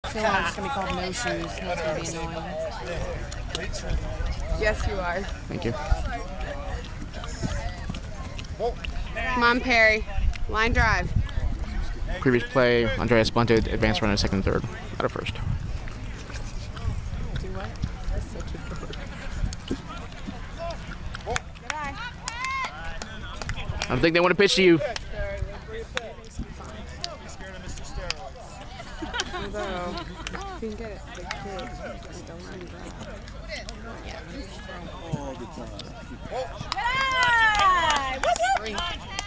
feel like it's going to be called no shoes. That's going to be annoying. Yes, you are. Thank you. Come on, Parry. Line drive. Previous play, Andreas bunted, advanced runner second, third, out of first. Do what? That's such a good. I don't think they want to pitch to you. Although, you can get it big kid. Don't line drive. Yeah. All the time. Three.